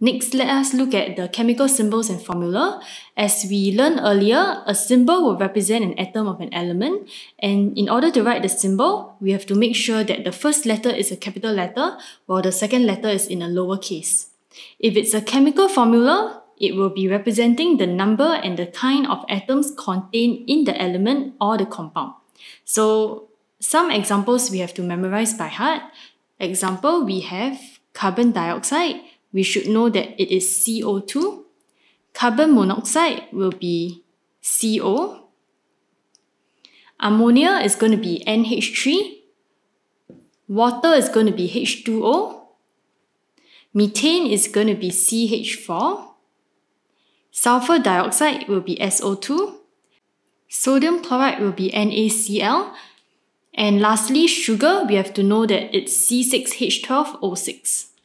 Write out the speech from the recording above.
Next, let us look at the chemical symbols and formula. As we learned earlier, a symbol will represent an atom of an element, and in order to write the symbol, we have to make sure that the first letter is a capital letter, while the second letter is in a lowercase. If it's a chemical formula, it will be representing the number and the kind of atoms contained in the element or the compound. So, some examples we have to memorize by heart. Example, we have carbon dioxide. We should know that it is CO2. Carbon monoxide will be CO. Ammonia is going to be NH3. Water is going to be H2O. Methane is going to be CH4. Sulfur dioxide will be SO2. Sodium chloride will be NaCl. And lastly, sugar, we have to know that it's C6H12O6.